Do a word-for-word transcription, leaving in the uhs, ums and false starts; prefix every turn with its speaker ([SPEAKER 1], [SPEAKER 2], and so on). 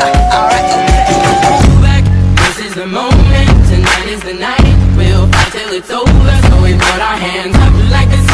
[SPEAKER 1] Alright, back, this is the moment. Tonight is the night. We'll fight till it's over. So we put our hands up like a